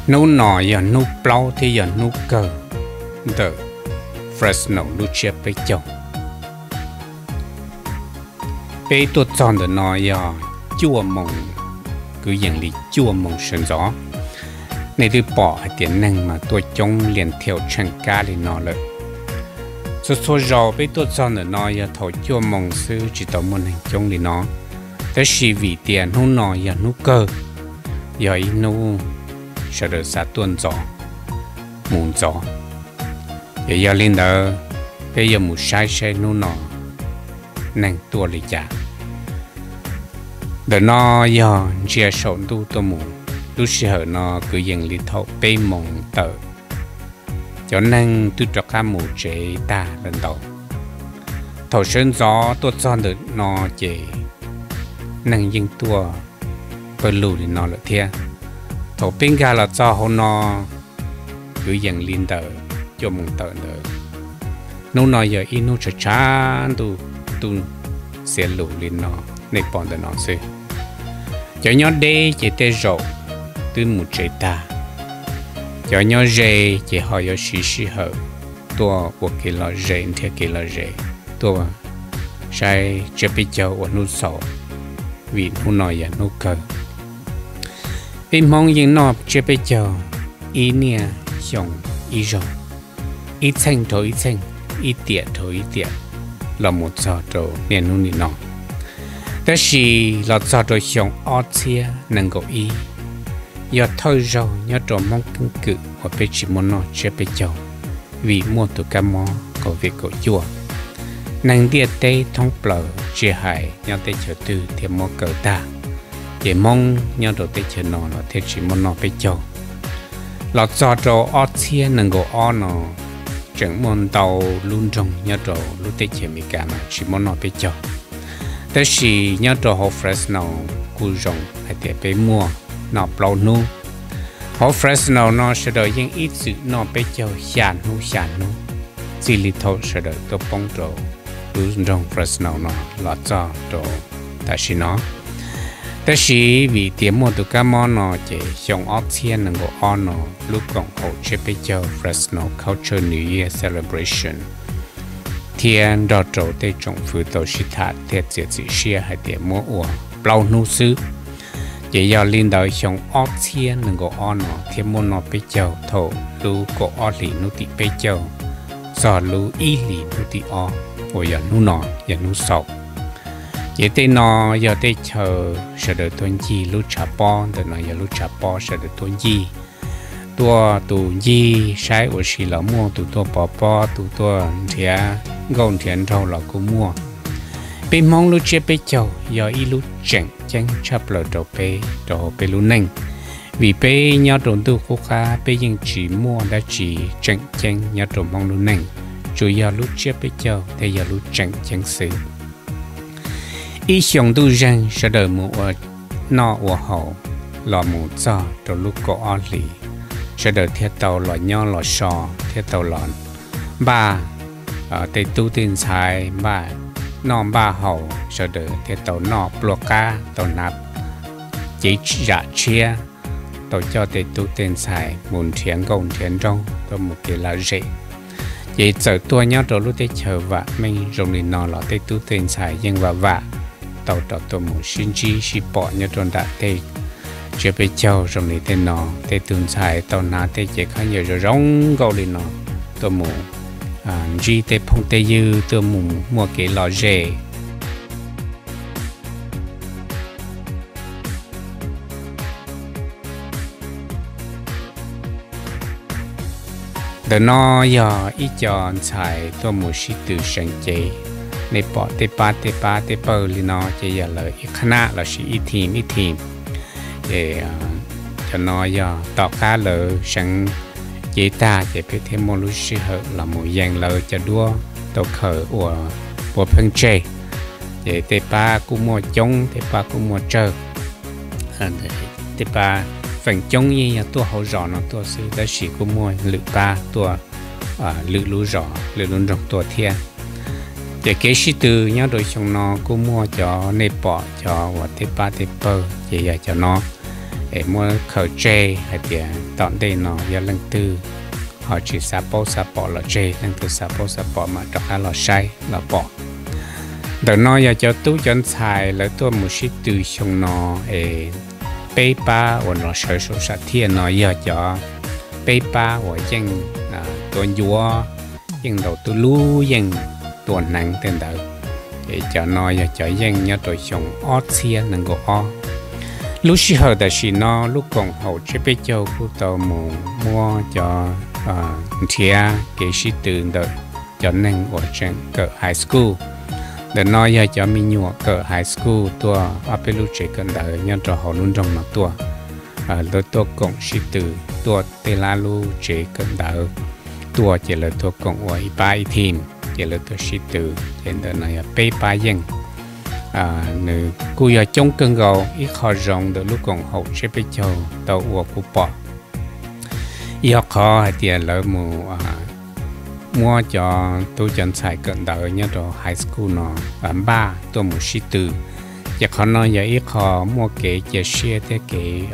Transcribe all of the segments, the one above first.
nấu nọ giờ nấu plau thì giờ nấu cờ the Fresno nấu chè bê chồng bê tuột tròn the nọ giờ chua mồng cứ dạng lý chua mồng sơn gió này tôi bỏ tiền năng mà tôi chống liền theo chân cá đi nọ lợi số rau bê tuột tròn the nọ giờ thổi chua mồng sư chỉ tao muốn hành chống đi nó thế chỉ vì tiền nấu nọ giờ nấu cờ giờ nấu sẽ được sát tuần gió mùn gió giờ lên đó bây giờ một sai nó nọ năng tua lý trả để nó giờ chia sổ tu tôi mù lúc xưa nó cứ dừng lý thọ bê mộng tờ cho năng tu cho các mù chế ta lần đầu thổ sơn gió tôi chọn được nó chế năng dừng tua bởi lù thì nó là thiên thổ bên cả là cho họ nó cứ dần lên tờ cho mong tờ nữa nó nói giờ in nó chán tu sẽ lù lên nó nên bọn tờ nó xí cho nhau đây chỉ tê rộ từ một trái ta cho nhau rề chỉ họ có xí hở tua của cái là rề theo cái là rề tua sai chưa biết châu của nó sầu vì nó nói giờ nó cơ bên mong những nọ chưa biết chờ ý nia xong ý rồi ít xanh thôi ít xanh ít tiệt thôi ít tiệt là một giờ rồi nên nó nọ đó là giờ rồi xong ót chia năng够ý giờ thôi rồi nhớ rồi mong kinh cự và biết chỉ muốn nó chưa biết chờ vì mua từ cái món có việc có chua năng tiệt tây thông bờ chia hại nhớ tây chờ từ thì mua cờ ta để mong nhớ đầu tiên chơi nó là thế chỉ muốn nó phải cho lọt cho trâu ót chia nâng go ót nó chẳng muốn tàu luôn trong nhớ trâu lúc tết chơi mình cả mà chỉ muốn nó phải cho thế thì nhớ trâu họ Fresno cù rồng hay để phải mua nó bao nu họ Fresno nó sẽ đợi những ít sự nó phải cho sàn nu chỉ lý thâu sẽ đợi tôi bông trâu luôn trong Fresno nó lọt cho trâu tại vì nó thế thì vì tiền mua từ các món nó chỉ dùng ớt xiên nâng của ớt nó lúc còn hỗ trợ bây giờ Fresno Culture New Year Celebration thiên đợt trâu tây trồng phụ tổ sĩ thạch thiệt diệt dị xia hay tiền mua uổng bao nụ sư chỉ giờ liên đời dùng ớt xiên nâng của ớt nó thiên mua nó bây giờ thổ lưu của ớt lì nụ tị bây giờ giờ lưu y lì nụ tị ớt rồi giờ nụ nọ giờ nụ sầu vậy thì nó giờ tới chờ sẽ được tuần gì lúc trả bò từ nó giờ lúc trả bò sẽ được tuần gì tụ gì sai ở xí là mua tụ bò tụ thìa gòn thìa rau là cũng mua bên mong lúc chơi bên chầu giờ ít lúc chẳng chấp lời đầu bê lúc neng vì bê nhau trộn tụ cố khá bê nhưng chỉ mua đã chỉ chẳng nhau trộn mong lúc neng chủ yếu lúc chơi bên chầu thì giờ lúc chẳng xứ ý xong tu rằng sẽ đợi một nọ của họ là một giờ trong lúc có ở lì sẽ đợi thiết tàu là nhau là sò thiết tàu là ba tây tu tiên sai ba nọ ba hậu sẽ đợi thiết tàu nọ bloca tàu nạp chỉ giả chia tàu cho tây tu tiên sai muốn thiện công thiện trong tôi một cái là dễ vậy giờ tôi nhớ trong lúc tây chờ và mình dùng đi nọ là tây tu tiên sai nhưng và tàu tàu một sinh chi si bỏ nhớ trong đại tây chưa biết châu trong này tên nó tây tuần sai tàu na tây chỉ khá nhiều rồi rong câu đi nó tàu một chi tây phong tây dư tàu một mua cái lò rể để nó giờ ít chọn xài tàu một sĩ từ sáng chếในปอเตปาเปอร์ลีนอจะอย่าเลยคณะเราชีอีทีมจะน้อยต่อค่าเลยฉันเจตาจะเป็นเทมโมลูชิเหละหมูยังเลยจะดัวตัวเขยอัวปวดเพิ่งเจเตปากูมัวจงเตปากูมัวเจอเตปาฝั่งจงยี่ตัวเขาหล่อเนาะตัวซื้อแต่สีกูมัวหรือปาตัวหรือรู้หล่อหรือลุ้นรองตัวเทียđể cái sĩ từ nhớ đôi trong nó cũng mua cho nếp bỏ cho và tép ba tép bơ vậy cho nó để mua khởi chê hay thì tận đây nó do lần tư họ chỉ sắp bỏ là chê lần tư sắp bỏ mà trong hai là sai là bỏ đợt nó giờ cho tú chân xài là tôi một sĩ từ trong nó bê ba và nó sở số sát thiên nó giờ cho bê ba và dân tôi vua dân đầu tôi lú dân tôi nặng tên đó để cho nó giờ cho dân nhớ tôi trong ót xia nâng có ó lúc xí hở đã xí nó lúc còn hậu chế bê châu của tôi mua cho thia cái sĩ từ đó cho nên ở trên cỡ high school để nói giờ cho mình nhua cỡ high school tua ở bên lúc trẻ cần đợi nhân trò họ luôn trong nó tua rồi tua cộng sĩ từ tua tê la lu trẻ cần đợi tua chỉ là tua cộng ở ba team chỉ là tua sĩ từ trên đó này bê ba dân nữ cô giờ trong cơn gầu ít khó rộng được lúc còn hậu chế bê châu tàu của cô bỏ giờ khó thì là mua cho tôi chân xài cận đợi nhớ rồi high school nó bán ba tôi một sĩ từ giờ khó nói giờ ít khó mua cái chia sẻ thế cái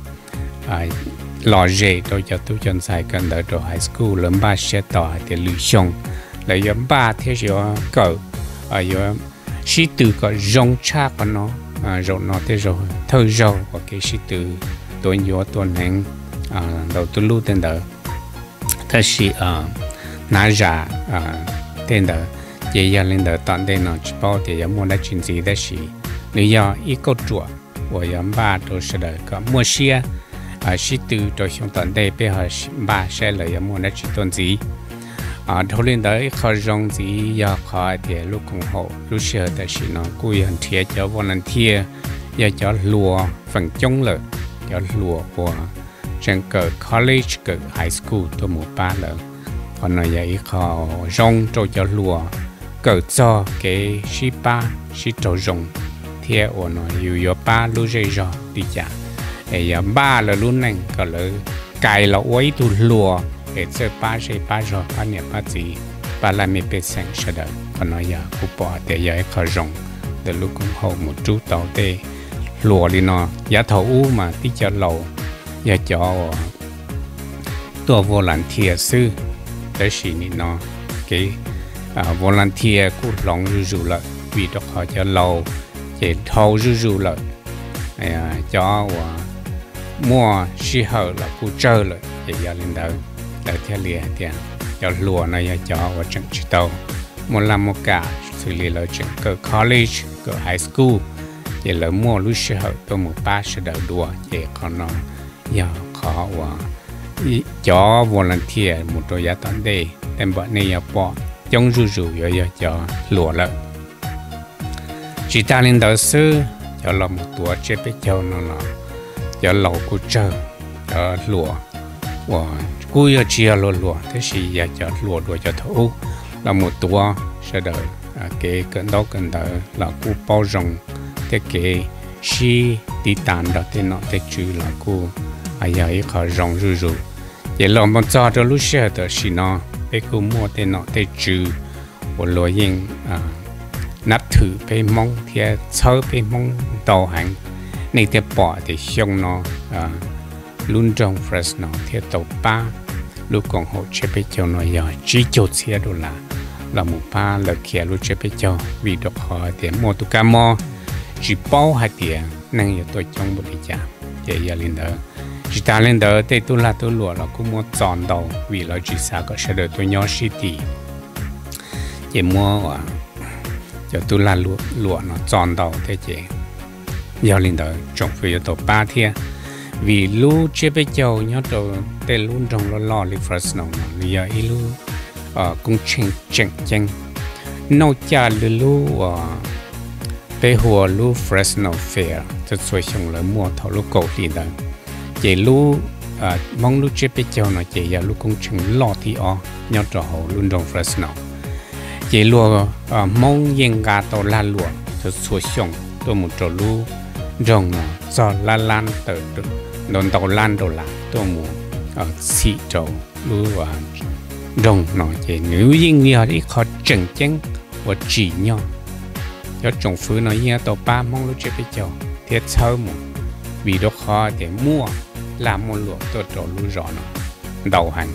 lò rễ tôi cho tôi chân xài cận đợi rồi high school lớn ba sẽ tỏ thì lựa chọn lấy giống ba thế rồi cỡ giờ sĩ từ có rong cha của nó rong nó thế rồi thơ rau của cái sĩ từ tôi nhớ tôi nên đầu tôi lưu tên đỡ thế sĩ nãy giờ tên đó chỉ giờ lên đó tận đây nó chỉ bảo thì giờ mua lại chuyện gì đó xí nếu giờ ít câu chuyện và giờ ba tôi sẽ đợi có mua xe xí từ tôi xuống tận đây bây giờ ba sẽ lấy giờ mua lại chuyện tuần gì thôi lên đấy khó rong gì giờ khó thì lúc cùng hộ lúc xưa thì xí nó cùi hành thiệt cho volunteer giờ cho lùa phần chống lợi cho lùa của trường cỡ college cỡ high school tôi mua ba lần còn nói vậy họ rong cho lùa cỡ cho cái ship trâu rong thì ở nó yêu ba lu dây rồi đi chả để ba là luôn này có là cài là quấy tu lùa để chơi ba rồi ba niệm ba gì ba là mấy bê sang sẽ đợi còn nói giờ cụ bỏ để giờ họ rong để lúc cũng hậu một chút tàu tê lùa đi nó giá thầu mà tí cho lầu giờ cho tôi vô làm thiệt sư đấy xí nó cái volunteer cũng lòng rủ lại vì đó họ cho lâu để thâu rủ lại cho mua xí hở là cũng chơi lại để giờ lên đó để theo liền tiền cho lúa này cho vào trường chỉ tàu một làm một cả xử lý là trường cơ college cơ high school để là mua lúc xí hở tôi một ba sẽ đỡ đùa để còn nó giờ khó và cho volunteer một đôi giá tận đây đem bọn này bỏ trong rủ giờ cho lúa lại chỉ ta lên đó sư cho làm một tuổi chế bé châu nó là cho lẩu của chờ cho lúa và cuối giờ chia lúa thế thì giờ cho lúa đuổi cho thấu là một tuổi sẽ đợi cái cận đó là cú bao rong thế cái si đi tàn đó thế nó thế chứ là cú giờ ấy khó rong rủ vậy lòng bọn cho lúc xưa đó xí nó để cô mua tên nó để trừ một loại hình nắp thử về mong thì sơ về mong tàu hàng này thì bỏ thì xong nó luôn trong fresh nó thì tàu ba lúc còn hộ chế bé cho nó giờ chỉ chốt xe đô là một ba là kia lúc chế bé cho vì đọc họ thì mua tụ cam mò chỉ bao hai tiền nên giờ tôi trong một cái vậy giờ lên đó chỉ ta lên đó thì tôi lúa là cũng mua chọn đầu vì là chỉ sao có sẽ được tôi nhỏ city chỉ mua cho tôi lúa nó chọn đầu thế chứ giờ lên đó trồng phía tổ ba thiên vì lúa chế bé châu nhớ đồ để luôn trồng lo li first nó giờ ý lúa cũng chênh nấu chả lúa bé hùa lúa fresh nó fair cho xuôi xong là mua thầu lúa cầu đi đó chỉ lu mong lu chế bé châu nó chỉ giờ lu cũng chừng lo thì nhớ trò hồ luôn trong fresh nào chỉ lu mong yên gà tàu la lụa cho xuôi xong tôi một trò lu rồng cho la lan từ đồn tàu lan đồ là tôi một xị trâu lu rồng nó chỉ nếu yên nhiều thì khó chừng chăng và chỉ nhau cho trồng phứ nó yên tàu ba mong lu chế bé châu thiết sơ một vì đó khó để mua làm một lượng tôi cho lúc rõ nó đầu hành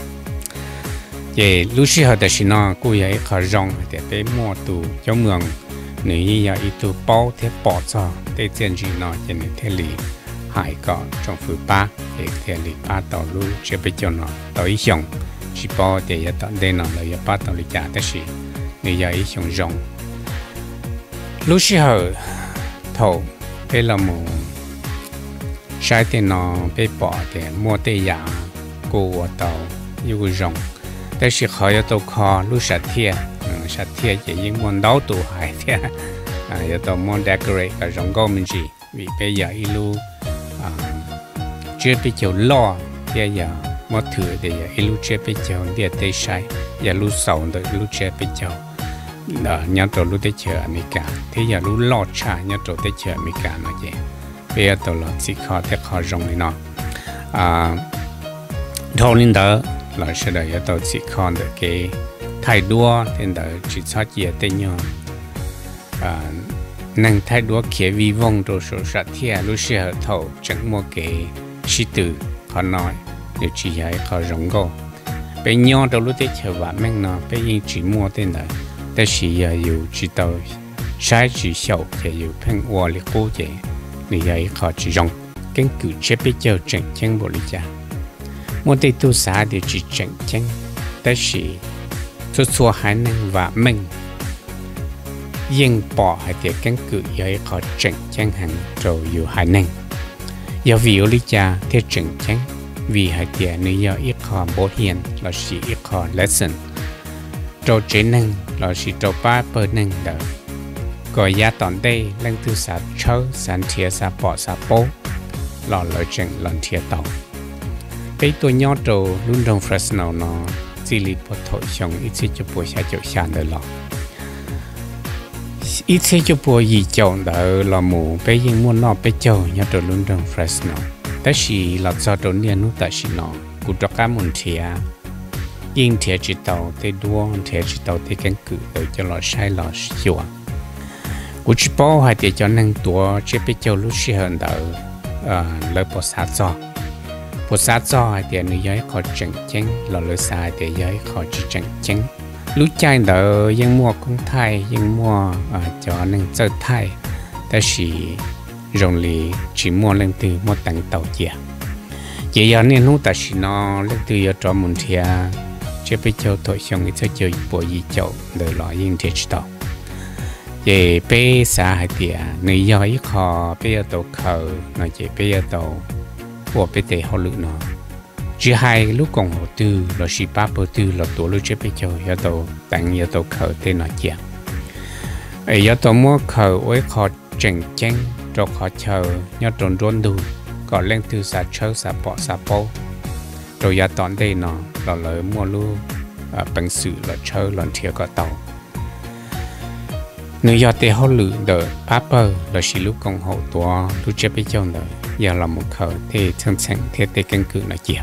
về lúc xưa thì nó cũng vậy khó rong để tới mua tù cho mường nếu như giờ ít tù bao thế bỏ cho để tiền gì nó cho nên thế lì hải có trong phụ ba để thế lì ba tàu lúc chưa biết cho nó tàu ý xong chỉ bao để giờ tận đây nó là giờ ba tàu lì trả thế gì nếu giờ ý xong rong lúc xưa thầu bây là một sai tiền nó bị bỏ để mua tiền giả của tàu yêu rongแต่สิขอยตัวคอลูกสัตเทียจะยิ่งมันดาวตัวหายเทียอย่าตัวมันเดคอเรทกับรองก้มันจีวิเปียอีลูเชื่อไปเจ้าล่อเทียอย่ามาถือเดียอีลูเชื่อไปเจ้าเดียเตใช้อย่าลูเสาเดียลูเชื่อไปเจ้าเนี่ยตัวลูเตเชื่ออเมริกาที่อย่าลูล่อชาเนี่ยตัวเตเชื่ออเมริกาเนาะเจ้เปียตัวหลอดสิขอเทคอรองเลยเนาะทอลินเดอร์là sẽ đợi cho tôi chỉ còn được cái thay đua nên đợi chỉ cho chị tên nhau năng thay đua kia vi vong đồ số sát thiệt lúc xưa thầu chẳng mua cái sĩ tử họ nói nếu chỉ hay họ rong go bên nhau đâu lúc đấy chờ vợ mình nó bên yên chỉ mua tên đợiแต่是要有知道sai chỉ sầu thì有偏我哩cố chế你要họ chỉ rong根据这比较正经不理解một tay tu xã để chỉ trận chân,แต่是做还能ว่าmìnhยังbỏ hay để căn cứ với họ trận chân hẳn rồiอยู่还能要vì lý do thế trận chân vì hay để nếu要ít họ bổ hiện là chỉ ít họ lesson rồi chế năng là chỉ rồi ba bờ năng đó gọi giá tòn đây lần tu xã chớ sản thiệt xã bỏ xã bố là lợi trận lần thiệt tàu cáiตัวย่อโตรุ่นรองฟรสโนนอจิลิปทชงอิชิจุปัวชาจุชาเดลออิชิจุปัวยีจงเดลอหมูไปยิงมวนนอไปเจ้าย่อโตรุ่นรองฟรสโนแต่สีหลักจอตัวเนียนุตัดสินอกุตรกามุนเทียยิงเทียจิตเตาเตดวงเทียจิตเตาเตกันกุโดยจะหล่อใช้หล่อชัวกุจิปอหายเดียจอนั่งตัวเชื่อไปเจ้าลุชิเฮนเดเลยปอสาจอผู้สาวจอยเดี๋ยวนี้ย้ายขอจังจังหล่อเลยสายเดี๋ยวย้ายขอจีจังจังรู้ใจเด้อยังมัวคนไทยยังมัวจอหนึ่งเจอไทยแต่สีโรงเรียนchỉมัวเรื่องตื่นมัวตั้งเต่าเจียเจียเนี่ยนู้แต่สีนอเรื่องตื่นจะจอมุนเทียจะไปเจ้าตัวชงจะเจอปวดยี่เจ้าเดี๋ยวรอยิ่งเทียจิตต่อเจียไปสายเดียนี่ย้ายขอไปตัวเขาหน่อยเจียไปตัว我被带好路呢，只还路公好多，老是八百多，老多路这边就要到等要到考的那家，要到么考为考正经，做考考要中中度，搞练từ啥车啥bỏ啥包，rồi要当地呢，老来么路本事老车老铁个道。nếu giờ để họ lựa đỡ paper là chỉ lúc công hộ tua lúc chế bây giờ nữa giờ là một khởi thì chân thành thì để căn cứ là gì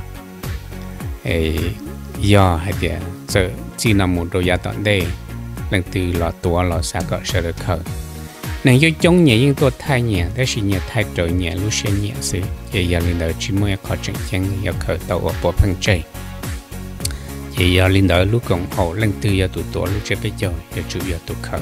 giờ hay để giờ chỉ là một đôi giá tận đây lần từ là tua là sao có sẽ được khởi nên do chống nhẹ nhữngตัวthay nhẹ đó chỉ nhẹ thay trời nhẹ lúc sẽ nhẹ sự thì giờ lên đỡ chỉ mới có chân chân giờ khởi tàu ở bộ phận chơi thì giờ lên đỡ lúc công hộ lần từ giờ tụi tua lúc chế bây giờ chủ yếu tụi khởi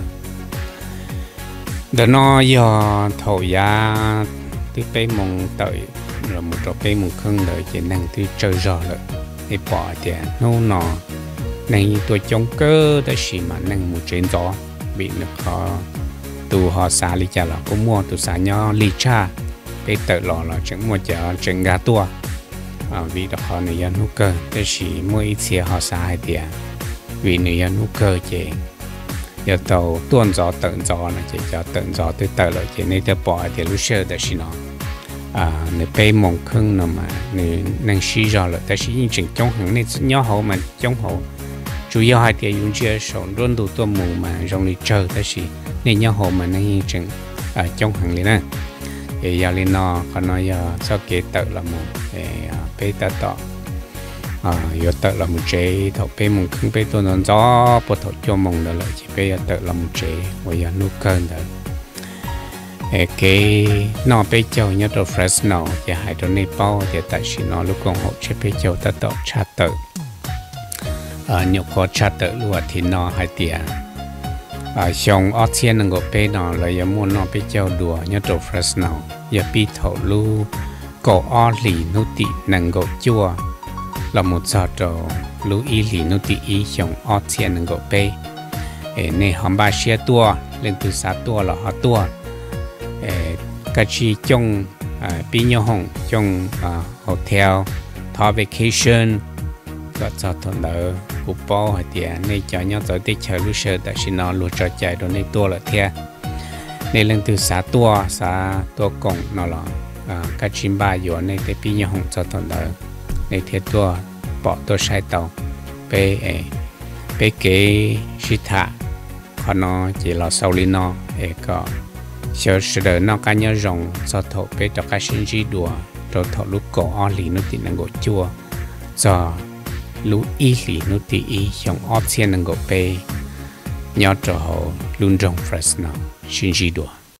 đó nó giờ thầu giá từ bây mong tới rồi một chỗ bây mong không đợi chỉ năng từ chơi rõ rồi để bỏ tiền nó năng tôi chống cơ đó chỉ mà năng một trên gió bị nó khó tụ họ xả lý cha là cũng mua tụ xả nhỏ lý cha để tự lò là chẳng mua chợ chẳng gà tua vì đó họ người dân hút cơ đó chỉ mua ít xe họ xả hai tiền vì người dân hút cơ chỉ giờ tàu tuôn gió tận gió là chỉ cho tận gió tới tờ rồi chỉ nên cho bỏ thì lúc xưa đó xin nó nếu bay mong khưng nào mà nếu năng xí rồi là ta sẽ những chuyện trong hàng này nhỏ hậu mà trong hậu chủ yếu hai thì dùng chia sổ luôn đủ tua mù mà trong lịch chờ ta sẽ nên nhỏ hậu mà năng những chuyện trong hàng này nè thì giờ lên nó còn nói giờ sau kế tự là một bay ta tỏ giờ tự là một chế thầu bay mong khưng bay tuôn non gió bộ thầu cho mong đó là chỉ bay tự là một chế bây giờ nút cơn đó cái nó bây giờ nhớ đồ Fresno và hai đồ Nepal thì tại vì nó lúc còn hỗ trợ bây giờ ta tạo charter nhiều có charter luôn thì nó hai tiền xong Ocean năng够被nó là有么nó bây giờ đùa nhớ đồ Fresno và bị thầu lu cổ o lì nô tị năng够chua là một giờ đồ lu y lì nô tị y xong Ocean năng够被này hòm ba xe tua lên từ sáu tua là họ tua cái chi trong bị nhau hồng trong hotel thọ vacation có cho thằng đỡ của bao hay tiền này cho nhau tới tết chơi lúc sơ tại vì nó luôn trò chơi đó này tua là thế này lên từ sáu tua cộng nó là cái chim ba giờ này để bị nhau hồng cho thằng đỡ này thế tua bỏ tua sai tàu bé cái shit thả còn nó chỉ là sau li nó có chờ đợi nó cá nhau rồng cho thổ bé cho cá sinh gì đùa rồi thổ lúc cổ o lì nó thì năng gỗ chua cho lúc y lì nó thì y trong option năng gỗ bé nhớ cho họ luôn rồng Fresno sinh gì đùa